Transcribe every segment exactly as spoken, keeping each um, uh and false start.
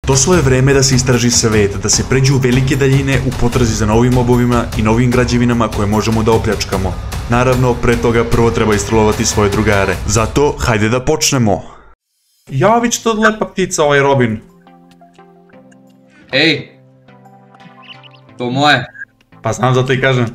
Došlo je vreme da se istraži svet, da se pređu velike daljine u potrazi za novim mobovima i novim građevinama koje možemo da opljačkamo. Naravno, pre toga prvo treba istrolovati svoje drugare. Zato, hajde da počnemo. Javić to lepa ptica ovaj Robin. Ej! To moje. Pa znam zato i kažem.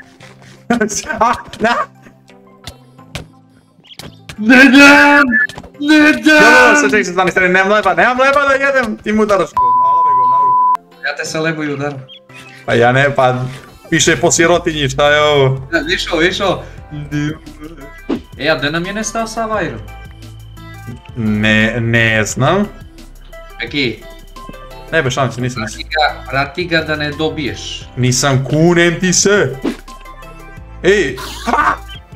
Ne dam! Ne dam! Sad čekaj se stani, stani, nemam leba, nemam leba da jedem, ti mu udaraš. Malo me govnaru. Ja te sa lebu i udaram. Pa ja ne, pa piše po sirotinji, šta je ovo? Višao, višao. Ej, a gde nam je nestao Savajro? Ne, ne znam. Peki, Ne be, šalim se, nisam, nisam. prati ga, prati ga da ne dobiješ. Nisam, kunem ti se. Ej, ha!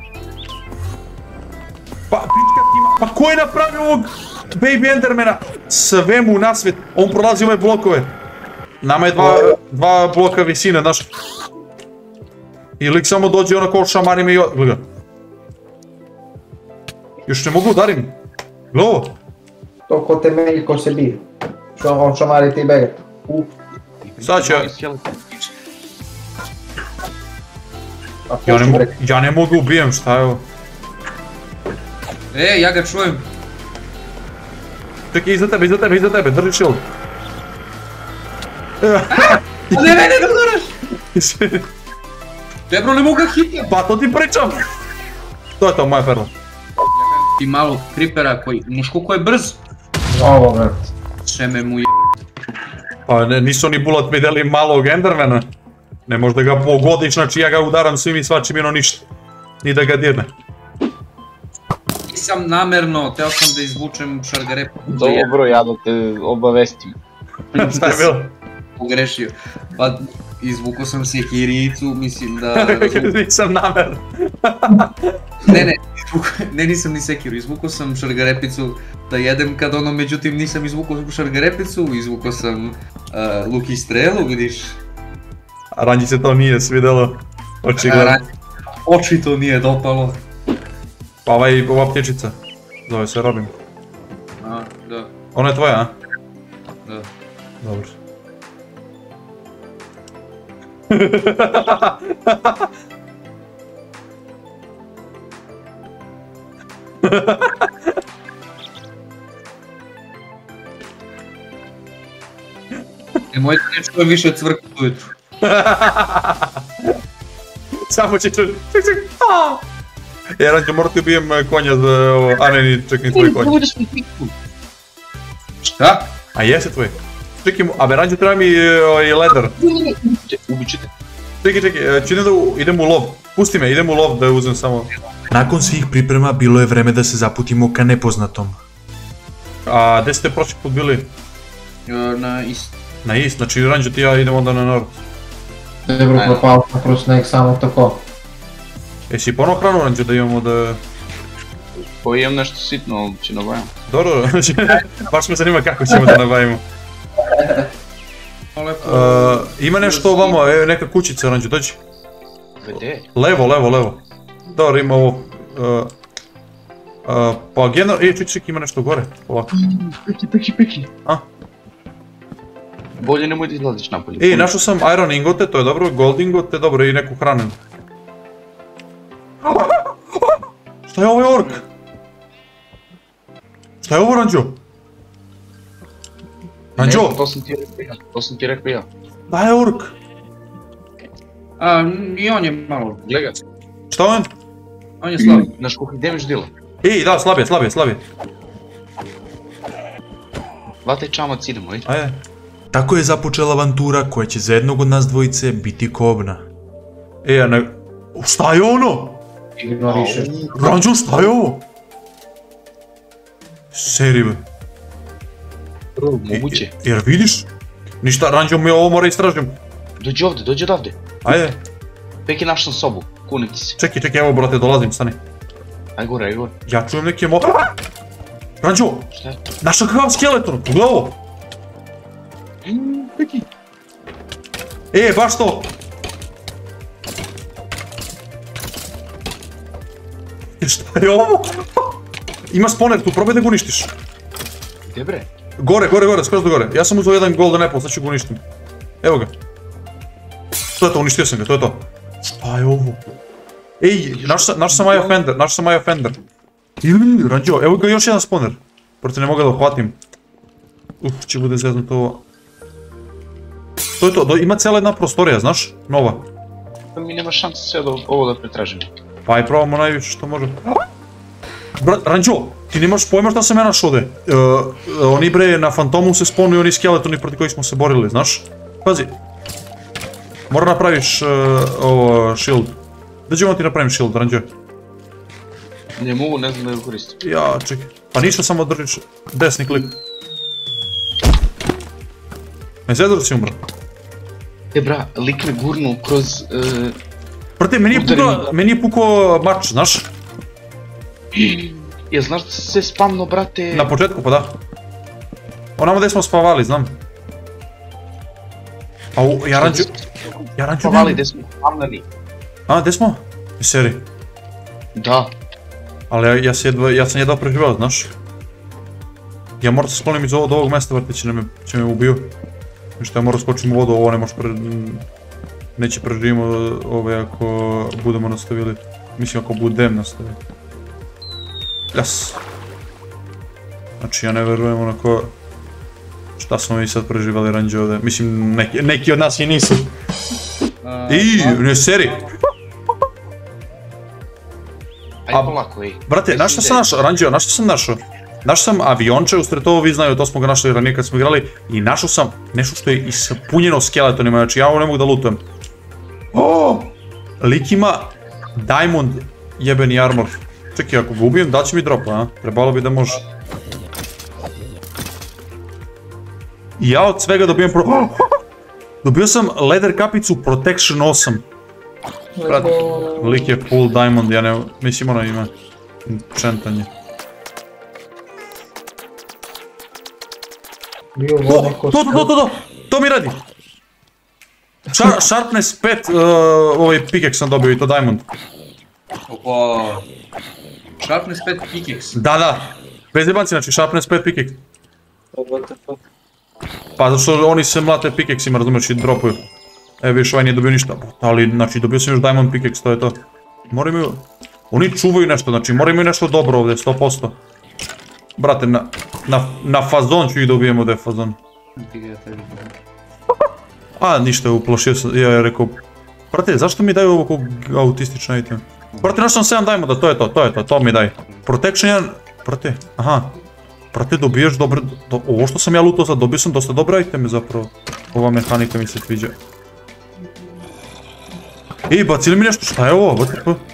Pa, pička ti ima, pa ko je napravio ovog Baby Endermana? Sve mu nasvet, on prolazi ove blokove. Nama je dva, dva bloka visine, znaš. I lik samo dođe ono kao šamari me i gleda. Još ne mogu udarim. Gle ovo. To ko temelj ko se bije. Što on šamari ti bega. U. Sad će... A Ja ne, pušti mo brek. ja ne mogu ubijem, šta je ovo? Ej, ja ga čujem. Čekaj, iza tebe, iza tebe, iza tebe, drži shield. Ne, ne, ne, ne udaraš! Debro, ne mogu ga hitim. Pa to ti pričam! To je to, moja perla. Ti malo kripera koji, znaš koliko je brz? Ovo vrat. Šeme mu je... Pa ne, nisu ni bullet mi deli malog Endermana. Ne možda ga pogodiš, znači ja ga udaram svim i svačim ino ništa. Ni da ga dirne. Nisam namerno, teo sam da izvučem šargarepu. Dobro, ja da te obavestim. Šta je bilo? Pogrešio. Pa izvukao sam sekiricu, mislim da... Nisam namerno. Ne, ne, izvukao- ne nisam ni sekiru, izvukao sam šargarepicu da jedem kad ono, međutim nisam izvukao šargarepicu, izvukao sam uh, luk i strelu, vidiš. A Ranđi se to nije svidelo. Očigledno. Očito nije dopalo. Pa ovaj, ova ptječica. Zove se Robin. A, da, Ona je tvoja, a? da. Dobro. Nemojte ne čujem više cvrku ujutru. Samo će čuti. Ček, ček. Ja Ranđo, moram ti ubijem konja za ovo. A ne, ni čekaj tvoj konj. Šta? A jesi tvoj? Čekaj, a be Ranđo treba mi i ledar. Ubićete. Čekaj, čekaj, če idem da u- idem u lov. Pusti me, idem u lov da uzem samo... Nakon svih priprema bilo je vreme da se zaputimo ka nepoznatom. A gde ste prošli put bili? E, Na ist. Na ist, znači Ranđo ti ja idem onda na nord. Dobro propao sam kroz nek samo tako. Jesi ponovo hranu Ranđo da imamo da... Pa imam nešto sitno, ali će nabavim. Dobro, znači, baš me zanima kako ćemo da nabavimo. Lepo. Uh, ima nešto ovamo, evo neka kućica Ranđo, dođi. Gde? Levo, levo, levo. Dobro, ima ovo... Uh, uh, pa generalno, ej, ček, ček, ima nešto gore, ovako. Peki, peki, peki. A? Bolje nemoj da izlaziš napolje. Ej, našao sam iron ingote, to je dobro, gold ingote, dobro, i neku hranu. Šta je ovaj ork? Šta je ovo, Ranđo? Ranđo, Ne, to sam ti rekao ja, to sam ti rekao ja. da je ork. A, i on je malo, Gledaj, Šta on? on je slab. znaš koliko gde imaš dila? Ej, da, slabije, slabije, slabije. Vataj čamac, idemo, ajde. Ajde. Tako je započela avantura koja će za jednog od nas dvojice biti kobna. E, a ne... Šta je ono? Ignorišeš. Ranđo, šta je ovo? Seri, be. Moguće. Jer vidiš? Ništa, Ranđo, mi ovo mora istražim. Dođi ovde, dođi odavde. Ajde, Peki, našao sam sobu, kunim ti se. čekaj, čekaj, evo brate, dolazim, stani. Aj gore, aj gore. Ja čujem neke mo... Ranđo, Šta je to? našao kakav skeleton, pogledaj ovo. Peki. E, baš to. Šta je ovo? Ima spawner tu, probaj da ga uništiš. Gde bre? Gore, gore, gore, skroz do gore. Ja sam uzeo jedan golden apple, sad ću ga uništim. Evo ga. To je to, uništio sam ga, to je to. Šta je ovo? Ej, naš sam Eye Offender, naš sam Eye Offender. Ili, Ranđo, evo ga još jedan spawner. Proto ne mogu da uhvatim. Uf, će bude zeznuto ovo. To je to, ima cijela jedna prostorija, znaš, nova. Mi nema šanse sve ovo da pretražimo. Pa i probamo najviše što možemo. Brat, Ranđo, ti nemaš pojma šta sam ja našao ovdje. Oni bre, na Fantomu se spawnuju oni skeletoni proti kojih smo se borili, znaš? Pazi. Mora napraviš ovo, shield. Da ćemo ti napravim shield, Ranđo? Ne mogu, ne znam da ga koristim. Ja, čekaj. Pa ništa, samo držiš desni klik. Me zezor si umro. E bra, lik me gurnu kroz... Prate, meni je pukao mač, znaš? Ja, znaš da se spamno, brate... Na početku, pa da. Onamo gdje smo spavali, znam. Au, ja Ranđu... Ja Ranđu... Spavali gdje smo spamnali. A, gdje smo? U seriji? Da. Ali ja sam jedva preživao, znaš? Ja moram se sklonim iz ovog mjesta, vrti će me ubiju. Što ja moram skočim u vodu, ovo ne može pre... Neće preživimo ove ako budemo nastavili. Mislim ako budem nastavili. Jas. Znači ja ne verujem onako... Šta smo mi sad preživali Ranđe ovdje. Mislim neki od nas i nisu. Iii, ne seri. Ajde polako, ej. Brate, znaš šta sam našao, Ranđeo, znaš šta sam našao? Našao sam avionče, usred ovo vi znaju, to smo ga našli ranije kad smo igrali. I našao sam nešto što je ispunjeno skeletonima, znači ja ovo ne mogu da lutujem. Lik ima diamond jebeni armor. Čekaj, ako ga ubijem, da će mi dropa, a? Trebalo bi da može. I ja od svega dobijem pro... Dobio sam leather kapicu Protection osam. Brat, lik je full diamond, ja ne... Mislim ono ima... Enchantanje. To, to, to, to, to! To mi radi! Sharpness pet, ovaj pickaxe sam dobio i to diamond. Opa... Sharpness pet pickaxe? Da, da. Bez jebanci, znači Sharpness pet pickaxe. Pa zato što oni se mlate pickaxima, razumiješ, i dropuju. Evo vidiš, ovaj nije dobio ništa. Ali, znači, dobio sam još diamond pickaxe, to je to. Moraju imaju... Oni čuvaju nešto, znači, moraju imaju nešto dobro ovdje, sto posto. Brate, na fazon ću ih dobijem ovdje fazon. A, ništa, uplošio sam, ja je rekao... Brate, zašto mi daju ovo autistična item? Brate, našao sam sedam diamonda, to je to, to je to, to mi daj. Protection jedan... Brate, aha. Brate, dobiješ dobre... Ovo što sam ja lutao sad, dobio sam dosta dobre iteme zapravo. Ova mehanika mi se sviđa. Ej, bacili mi nešto, šta je ovo?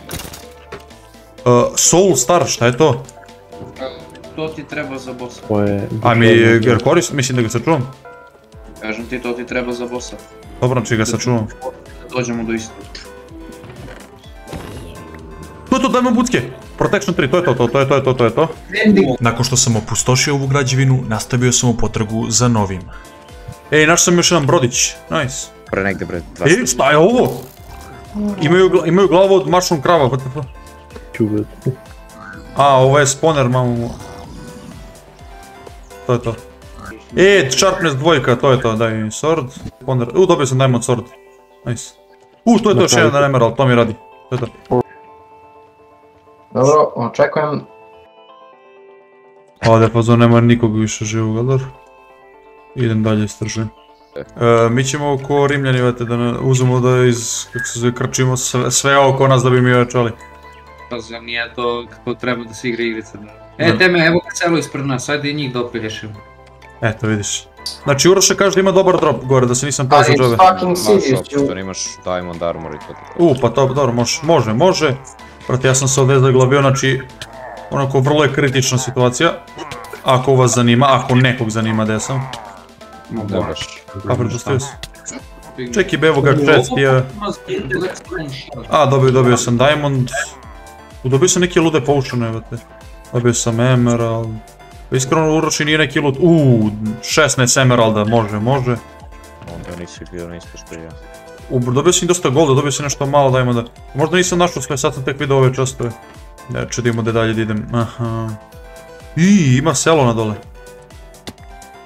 Soul Star, šta je to? To ti treba za bossa. A mi jer korist, mislim da ga sačuvam. Kažem ti, to ti treba za bossa. Dobro, znači ga sačuvam. Dođemo do isto. To je to, dajmo bucke! Protection tri, to je to, to je to, to je to, to je to. Nakon što sam opustošio ovu građevinu, nastavio sam u potragu za novim. Ej, našao sam još jedan brodić, nice. Pre negde bre, dva Ej, šta je ovo? Imaju glavu od mushroom krava, what the fuck? A, ovo je spawner, mamu. To je to. E, sharpness dvojka, to je to, daj mi sword. Spawner, u, dobio sam diamond sword. Nice. U, to je to, još jedan emerald, to mi radi. To je to. Dobro, očekujem. Ovdje fazon nema nikog više živog, ali idem dalje istražujem. Mi ćemo ko Rimljani, vete, da uzmemo da iz, kako se zove, krčimo sve oko nas da bi mi ojačali. Pazi, nije to kako treba da se igra igrica. E, teme, evo ga celo ispred nas, ajde i njih da opelješimo. Eto, vidiš. Znači, Uroše kaže da ima dobar drop gore, da se nisam pao za džove. što imaš diamond armor i to tako. U, pa to, dobro, može, može, može. Prati, ja sam se ovdje zaglavio, znači, onako, vrlo je kritična situacija. Ako vas zanima, ako nekog zanima gdje sam. Dobro. A, predostavio sam. Čekaj, evo ga, chest je... A, dobio, dobio sam diamond. Dobio sam neke lude potione, evo te. Dobio sam emerald. Iskreno, Uroši nije neki loot. Uuu, šesnaest emeralda, može, može. Onda nisi bio nispošto ja. Dobio sam i dosta golda, dobio sam nešto malo diamonda. Možda nisam našao sve, sad sam tek vidio ove častove. Ne, čudimo da dalje idem. Aha. Iii, ima selo na dole.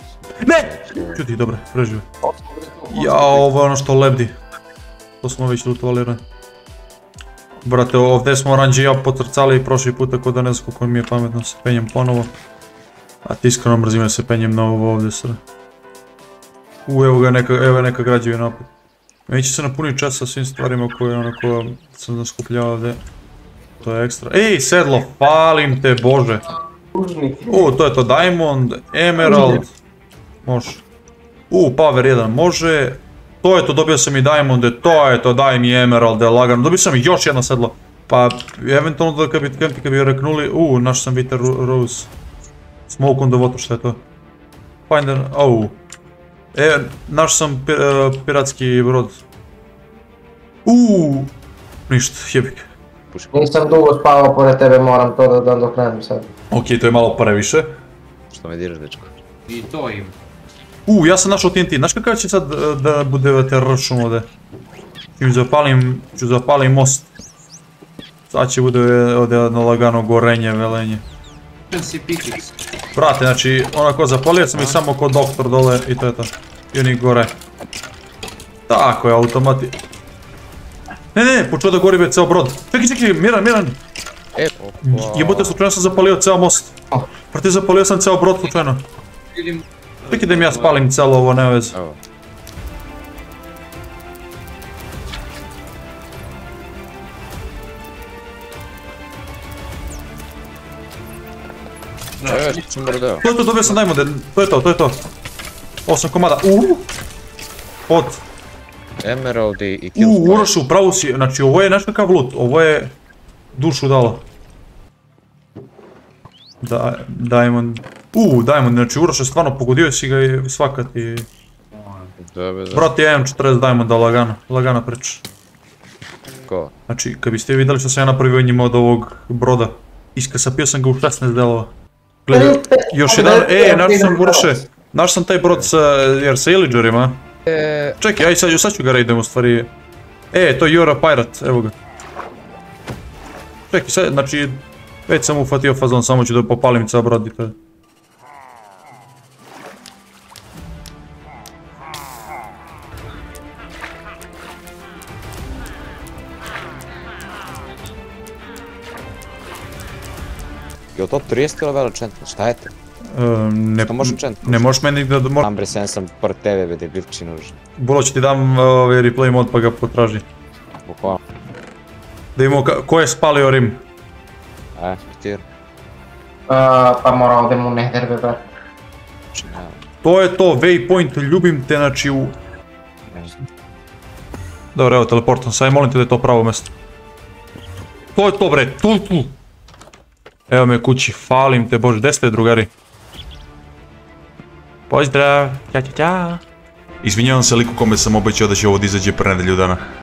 Ne! Čuti, dobro, prežive. Ja, ovo je ono što lebdi. To smo već lutovali, ne? Brate, ovdje smo oranđi i ja potrcali prošli put, tako da ne znam koliko mi je pametno se penjem ponovo. A ti iskreno mrzim da se penjem na ovo ovdje sre. U, evo ga neka, evo je neka građevina opet. Meni će se napuniti čas sa svim stvarima koje onako sam zaskupljao ovdje. To je ekstra. Ej, sedlo, falim te bože. U, to je to Diamond, Emerald. Može. U, Power jedan može. To je to, dobio sam i Diamonde, to je to, daj mi Emeralde, lagano. Dobio sam i još jedno sedlo. Pa, eventualno da kad bi, kad bi reknuli, u, naš sam Bitter Rose. Smoke on the water, šta je to? Finder, au. E, naš sam pir, uh, piratski brod. Uuu, ništa, jebik. Nisam dugo spavao pored tebe, moram to da dan dok krenem sad. Ok, to je malo previše. Što me diraš, dečko? I to im. Uuu, ja sam našao T N T, znaš kakav će sad uh, da bude te ršum ovdje? Ću zapalim, ću zapalim most. Sad će bude ovdje jedno lagano gorenje, velenje. Si pikic. Brate, znači, onako zapalio sam ih samo kod doktor dole i to je to. I oni gore. Tako je, automati. Ne, ne, počeo da gori već ceo brod. Čekaj, čekaj, Miran, Miran. E, Jebote, slučajno sam zapalio ceo most. Brate, zapalio sam ceo brod slučajno. Vidim. Čekaj da mi ja spalim celo ovo, ne veze. evo. E, što sam brodeo? To je to, dobio sam Diamonde, to je to, to je to. Osam komada, uuu. Od. Emerald i kill Uuu, fire. Urošu, pravo si, znači ovo je znaš kakav loot, ovo je dušu dalo. Da, Diamond, uuu, Diamond, znači Uroš je stvarno pogodio si ga i svakati. Dobe, da. Brate, ja imam četrdeset Diamonda, lagano, lagana priča. Ko? Znači, kad biste vidjeli što sam ja napravio njima od ovog broda, iskasapio sam ga u šesnaest delova. Gledaj, još jedan, e, našao sam Uroše, našao sam taj brod sa, jer sa Illagerima. E, Čekaj, aj sad, sad ću ga raidem u stvari. E, to je You're a Pirate, evo ga. Čekaj, sad, znači, već sam ufatio fazon, samo ću da popalim ceo brod i to je. je li to trideset level enchantment? Šta je to? Ehm, ne, Šta može enchantment? ne možeš meni da... Mo Ambre, sen sam pored tebe, be, debilči nužno. Bolo ću ti dam ovaj replay mod pa ga potraži. Bukvalno. Da imamo ka ko je spalio Rim. E, tir. Pa mora odem u Nether, be, brate. Znači, ne, To je to, waypoint, ljubim te, znači u... ne znam. Dobro, evo, teleportam, sad molim te da je to pravo mjesto. To je to, bre, tu, tu. Evo me kući, falim te, bože, gdje ste, drugari? Pozdrav, ćao, ćao, ćao. Izvinjavam se liku kome sam obećao da će ovo da izađe pre nedelju dana.